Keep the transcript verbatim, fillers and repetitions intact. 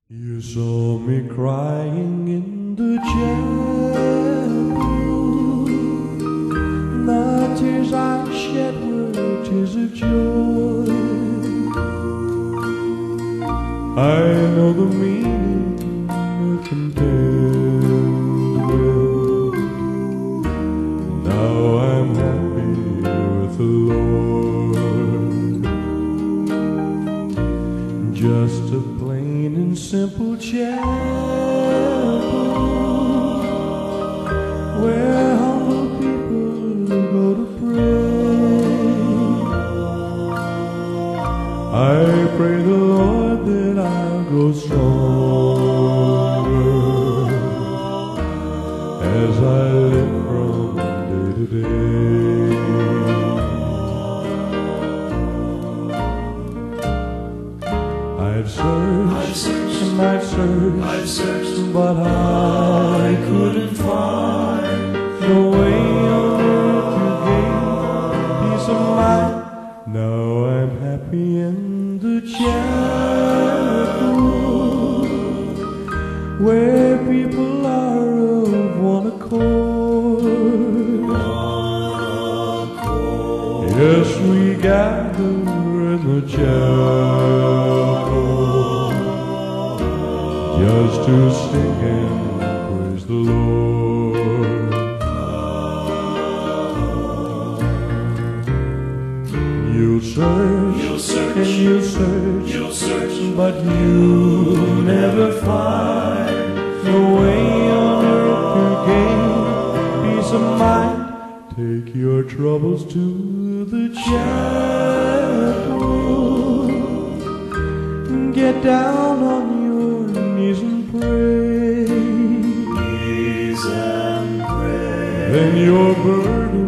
You saw me crying in the chapel. The tears I shed were tears of joy. I know the meaning of contentment. Now I'm happy with the Lord. Just a plain and simple chapel where humble people go to pray. I pray the Lord that I'll grow stronger as I live from day to day. I've searched, I've searched and I've searched, I've searched, but I couldn't find no way on earth to gain peace of mind. Now I'm happy in the chapel where people are of one accord. Yes, we gather in the chapel just to sing and praise the Lord. You'll search, You'll search, and you'll search, you'll search, but you'll never find no way on earth to gain peace of mind. Take your troubles to the chapel. Get down on your knees and pray. knees and pray. Then your burden